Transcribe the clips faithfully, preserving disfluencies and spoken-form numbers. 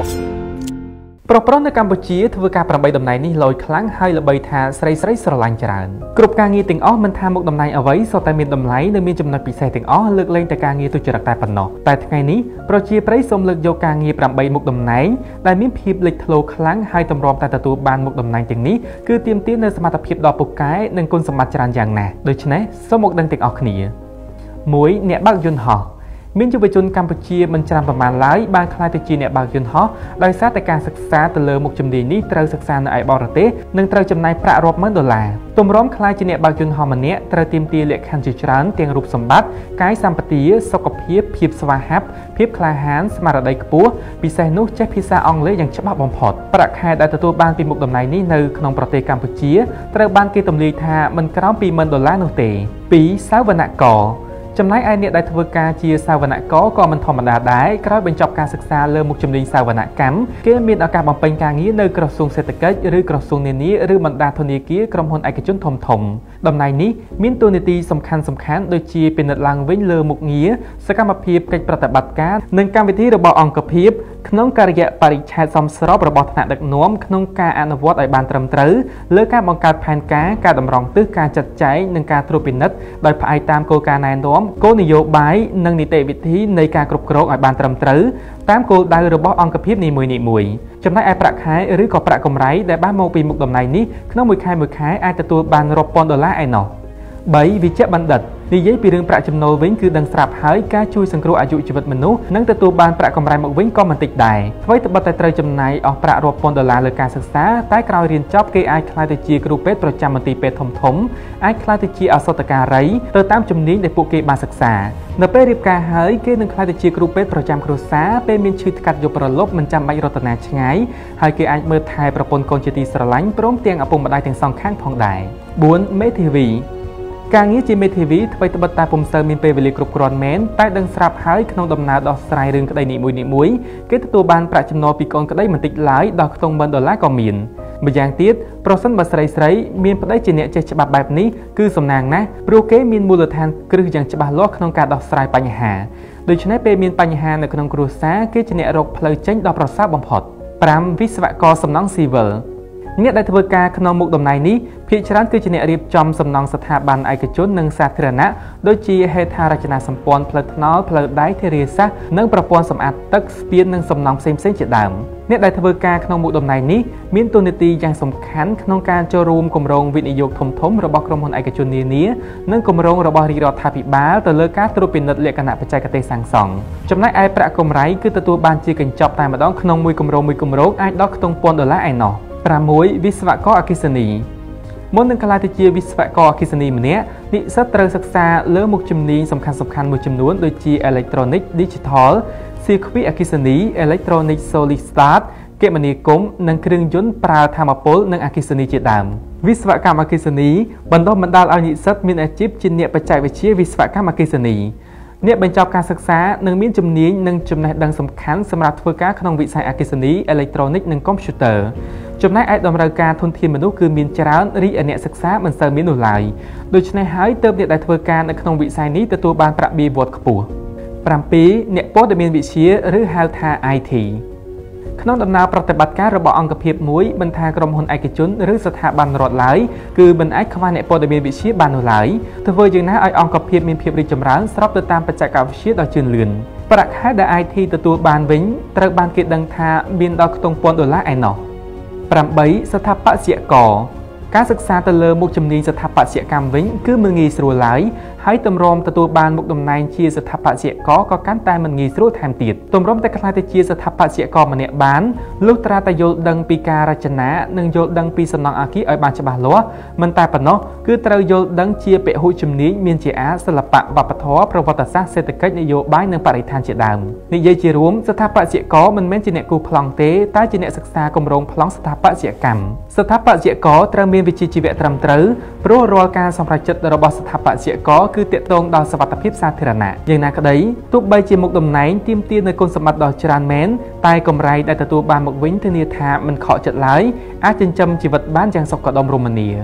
ប្រប្រនៅកម្ពុជាធ្វើការប្របីតំណែងនេះលយខ្លាំងហើយល្បីថាស្រីស្រីស្រឡាញ់ច្រើនគ្រប់ការងារទាំងអស់មិនថាមុខតំណែងអ្វីសុទ្ធតែមានតម្លៃនិងមានចំណុចពិសេសទាំងអស់លើកលែងតែការងារទុច្ចរិតតែប៉ុណ្ណោះតែថ្ងៃនេះប្រជាប្រិយសូមលើកយកការងារប្រាំបីមុខតំណែងដែលមានភាពលេចធ្លោខ្លាំងហើយតម្រាំតែទទួលបានមុខតំណែងទាំងនេះគឺទាមទារនូវសមត្ថភាពដ៏ពូកែនិងគុណសម្បត្តិច្រើនយ៉ាងណាស់ដូច្នេះសូមមកដឹងទាំងអស់គ្នាមួយអ្នកបើកយន្តហោះមានយុវជនកម្ពុជាមិនច្រើនប្រមាណឡើយបានក្លាយទៅជាអ្នកបើកយន្តហោះដោយសារតែការសិក្សាទៅលើមុខជំនាញនេះត្រូវសិក្សានៅឯបរទេសនិងត្រូវចំណាយប្រាក់រាប់ម៉ឺនដុល្លារទម្រាំក្លាយជាអ្នកបើកយន្តហោះម្នាក់ត្រូវទាមទារលក្ខខណ្ឌជាច្រើនទាំងរូបសម្បត្តិកាយសម្បទាសុខភាពភាពស្វាហាប់ភាពក្លាហានស្មារតីខ្ពស់ពិសេសនោះចេះភាសាអង់គ្លេសយ៉ាងច្បាស់បំផុតប្រាក់ខែដែលទទួលបានពីមុខតំណែងនេះនៅក្នុងប្រទេសកម្ពុជាត្រូវបានគេទម្លាយថាមិនក្រោមពីរម៉ឺនដុល្លារនោះទេពីរសាវនករចំណែកឯអ្នកដែលធ្វើការជាសាវនករក៏មិនធម្មតាដែរក្រោយបញ្ចប់ការសិក្សាលើមុខជំនាញសាវនកម្មគេមានឱកាសបំពេញការងារនៅក្រសួងសេដ្ឋកិច្ចឬក្រសួងនានាឬបណ្ដាធនាគារក្រុមហ៊ុនឯកជនធំធំតំណែងនេះមានតួនាទីសំខាន់សំខាន់ដូចជាពិនិត្យឡើងវិញលើមុខងារសកម្មភាពកិច្ចប្រតិបត្តិការនិងកម្មវិធីរបស់អង្គភាពក្នុងការិយបរិច្ឆេទសមស្របរបស់ថ្នាក់ដឹកនាំក្នុងការអនុវត្តឲ្យបានត្រឹមត្រូវលើការបង្កើតផែនការការតម្រង់ទិសការចាត់ចែងនិងការត្រួតពិនិត្យដោយផ្អែកតាមគោលការណ៍ណែនាំគោលនយោបាយនិងនីតិវិធីនៃការគ្រប់គ្រងឲ្យបានត្រឹមត្រូវតាមគោលដៅរបស់អង្គភាពនីមួយៗចំណែកឯប្រាក់ខែឬក៏ប្រាក់កម្រៃដែលបានមកពីមុខតំណែងនេះក្នុងមួយខែមួយខែអាចទទួលបានរាប់ពាន់ដុល្លារឯណោះបីវិជ្ជបណ្ឌិតនិយាយពីរឿងប្រាក់ចំណូលវិញគឺដឹងស្រាប់ហើយការជួយសង្គ្រោះអាយុជីវិតមនុស្សនិងទទួលបានប្រាក់កម្រៃមកវិញក៏មិនតិចដែរអ្វីត្បិតតែត្រូវចំណាយអស់ប្រាក់រាប់ពាន់ដុល្លារលើការសិក្សាតែក្រោយរៀនចប់គេអាចក្លាយទៅជាគ្រូពេទ្យប្រចាំមន្ទីរពេទ្យធំធំអាចក្លាយទៅជាឱសថការីទៅតាមជំនាញដែលពួកគេបានសិក្សានៅពេលរៀបការហើយគេនឹងក្លាយទៅជាគ្រូពេទ្យប្រចាំគ្រួសារពេលមានឈឺថ្កាត់យប់រលប់មិនចាំបាច់រត់ទៅណាឆ្ងាយហើយគេអាចមើលថែប្រពន្ធកូនជាទីស្រឡាញ់ព្រមទាំងឪពុកម្ដាយទាំងសងខាងផងដែរបួនមេធាវីការងារជាមេធាវីថ្មីត្បិតតែពុំសូវមានពេលវេលាគ្រប់គ្រាន់មែនតែដឹងស្រាប់ហើយក្នុងដំណើរដោះស្រាយរឿងក្តីនីមួយៗគេទទួលបានប្រាក់ចំណូលពីកូនក្តីមិនតិចឡើយដល់ខ្ទង់ម៉ឺនដុល្លារក៏មានម្យ៉ាងទៀតប្រសិនបើស្រីស្រីមានប្តីជាអ្នកចេះច្បាប់បែបនេះគឺសំណាងណាស់ព្រោះគេមានមូលដ្ឋានគ្រឹះយ៉ាងច្បាស់លាស់ក្នុងការដោះស្រាយបញ្ហាដូច្នេះពេលមានបញ្ហានៅក្នុងគ្រួសារគេជាអ្នករកផ្លូវចេញដ៏ប្រសើរបំផុតប្រាំវិស្វករសំណង់ស៊ីវិលអ្នកដែលធ្វើការក្នុងមុខតំណែងនេះភាគច្រើនគឺជាអ្នករៀបចំសំណង់ស្ថាប័នឯកជននិងសាធារណៈដូចជាហេដ្ឋារចនាសម្ព័ន្ធផ្លូវថ្នល់ផ្លូវដែកធារាសាស្ត្រនិងប្រព័ន្ធសម្អាតទឹកស្ពាននិងសំណង់ផ្សេងៗជាដើមអ្នកដែលធ្វើការក្នុងមុខតំណែងនេះមានតួនាទីយ៉ាងសំខាន់ក្នុងការចូលរួមគម្រោងវិនិយោគធំៗរបស់ក្រុមហ៊ុនឯកជននានានិងគម្រោងរបស់រាជរដ្ឋាភិបាលទៅលើការត្រួតពិនិត្យលក្ខណៈបច្ចេកទេសសាងសង់ចំណែកឯប្រាក់កម្រៃគឺទទួលបានជាកញ្ចប់តែម្ដងក្នុងមួយគម្រោងមួយគម្រោងអាចដល់ខ្ទង់ពាន់ដុល្លារឯណោះប្រាំមួយវិស្វករអគ្គិសនីមុននឹងក្លាយទៅជាវិស្វករអគ្គិសនីម្នាក់និស្សិតត្រូវសិក្សាលើមុខជំនាញសំខាន់ៗមួយចំនួនដូចជា Electronic Digital សៀគ្វីអគ្គិសនី Electronic Solid State គមនាគមន៍និងគ្រឿងយន្តប្រើថាមពលនិងអគ្គិសនីជាដើមវិស្វកម្មអគ្គិសនីបណ្ដុះបណ្ដាលឲ្យនិស្សិតមានអាជីពជាអ្នកបច្ចេកវិទ្យាវិស្វកម្មអគ្គិសនីអ្នកបញ្ចប់ការសិក្សានឹងមានជំនាញនិងចំណេះដឹងសំខាន់សម្រាប់ធ្វើការក្នុងវិស័យអគ្គិសនី Electronic និង Computer ចំណែកឯតម្រូវការធនធានមនុស្សគឺមានច្រើនរីឯអ្នកសិក្សាមិនសូវមាននោះឡើយដូច្នេះហើយទើបអ្នកដែលធ្វើការនៅក្នុងវិស័យនេះទទួលបានប្រាក់បៀវត្សខ្ពស់ប្រាំពីរអ្នកព័ត៌មានវិទ្យាឬហៅថា ไอ ที ក្នុងដំណើរប្រតិបត្តិការរបស់អង្គភាពមួយមិនថាក្រុមហ៊ុនឯកជនឬស្ថាប័នរដ្ឋឡើយគឺមិនអាចខ្វះអ្នកព័ត៌មានវិទ្យាបាននោះឡើយធ្វើយ៉ាងណាឲ្យអង្គភាពមានភាពរីកចម្រើនស្របទៅតាមបច្ចេកវិទ្យាដ៏ជឿនលឿនប្រាក់ខែដែល ไอ ที ទទួលបានវិញត្រូវបានគេដឹងថាមានដល់ខ្ទង់ពាន់ដុល្លារឯណោះប្រាំបីស្ថាបត្យករការសិក្សាទៅលើមុខជំនាញស្ថាបត្យកម្មវិញគឺមិនងាយស្រួលឡើយហើយទម្រាំទទួលបានមុខតំណែងជាស្ថាបត្យករក៏កាន់តែមិនងាយស្រួលថែមទៀតទម្រាំតែខ្លាចទៅជាស្ថាបត្យករម្នាក់បានលុះត្រាតែយល់ដឹងពីការរចនានិងយល់ដឹងពីសំណង់អគារឲ្យបានច្បាស់លាស់មិនតែប៉ុណ្ណោះគឺត្រូវយល់ដឹងជាពហុជំនាញមានជាអាសិល្បៈវប្បធម៌ប្រវត្តិសាស្ត្រសេដ្ឋកិច្ចនយោបាយនិងបរិស្ថានជាដើមនិយាយជារួមស្ថាបត្យករមិនមែនជាអ្នកគូប្លង់ទេតែជាអ្នកសិក្សាគម្រោងប្លង់ស្ថាបត្យកម្មស្ថាបត្យករត្រូវមានវិជ្ជាជីវៈត្រឹមត្រូវព្រោះរាល់ការសម្រេចចិត្តរបស់ស្ថាបត្យករគឺទាក់ទងដល់សុវត្ថិភាពសាធារណៈយ៉ាងណាក្តីទោះបីជាមុខតំណែងទាមទារនូវគុណសម្បត្តិដ៏ច្រើនមែនតែកម្រៃដែលទទួលបានមកវិញធានាថាមិនខកចិត្តឡើយអាចចិញ្ចឹមជីវិតបានយ៉ាងសុខដុមរមនា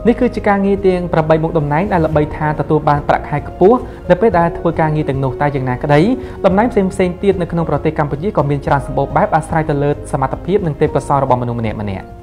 នេះគឺជាការងារទាំងប្រាំបីមុខតំណែងដែលល្បីថាទទួលបានប្រាក់ខែខ្ពស់នៅពេលដែលធ្វើការងារទាំងនោះតែយ៉ាងណាក្តីតំណែងផ្សេងៗទៀតនៅក្នុងប្រទេសកម្ពុជាក៏មានច្រើនសម្បូរបែបអាស្រ័យទៅលើសមត្ថភាពនិងទេពកោសល្យរបស់មនុស្សម្នាក់ៗ